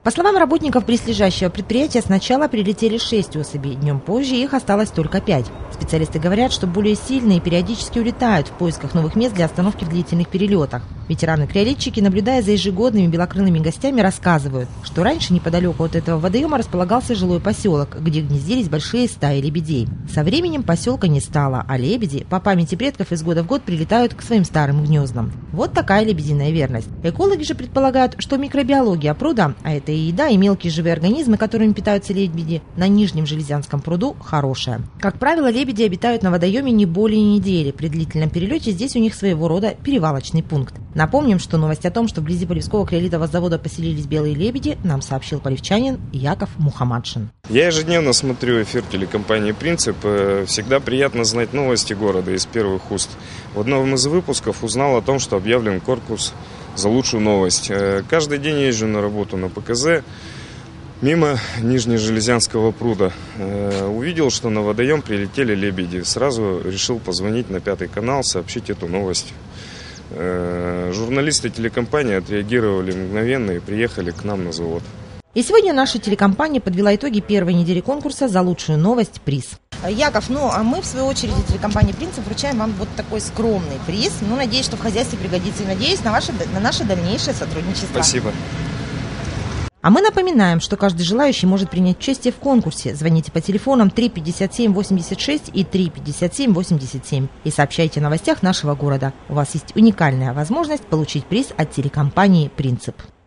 По словам работников близлежащего предприятия, сначала прилетели 6 особей, днем позже их осталось только 5. Специалисты говорят, что более сильные периодически улетают в поисках новых мест для остановки в длительных перелетах. Ветераны-криолетчики, наблюдая за ежегодными белокрылыми гостями, рассказывают, что раньше неподалеку от этого водоема располагался жилой поселок, где гнездились большие стаи лебедей. Со временем поселка не стало, а лебеди по памяти предков из года в год прилетают к своим старым гнездам. Вот такая лебединая верность. Экологи же предполагают, что микробиология пруда, а это и еда, и мелкие живые организмы, которыми питаются лебеди, на Нижнем Железянском пруду хорошая. Как правило, лебеди обитают на водоеме не более недели. При длительном перелете здесь у них своего рода перевалочный пункт. Напомним, что новость о том, что вблизи Полевского криолитового завода поселились белые лебеди, нам сообщил полевчанин Яков Мухамадшин. Я ежедневно смотрю эфир телекомпании «Принцип». Всегда приятно знать новости города из первых уст. В одном из выпусков узнал о том, что объявлен конкурс за лучшую новость. Каждый день езжу на работу на ПКЗ мимо Нижнежелезянского пруда. Увидел, что на водоем прилетели лебеди. Сразу решил позвонить на 5 канал, сообщить эту новость. Журналисты телекомпании отреагировали мгновенно и приехали к нам на завод. И сегодня наша телекомпания подвела итоги первой недели конкурса за лучшую новость приз. Яков, а мы в свою очередь телекомпании «Принцип» вручаем вам вот такой скромный приз. Надеюсь, что в хозяйстве пригодится, и надеюсь на наше дальнейшее сотрудничество. Спасибо. А мы напоминаем, что каждый желающий может принять участие в конкурсе. Звоните по телефонам 357-86 и 357-87 и сообщайте о новостях нашего города. У вас есть уникальная возможность получить приз от телекомпании «Принцип».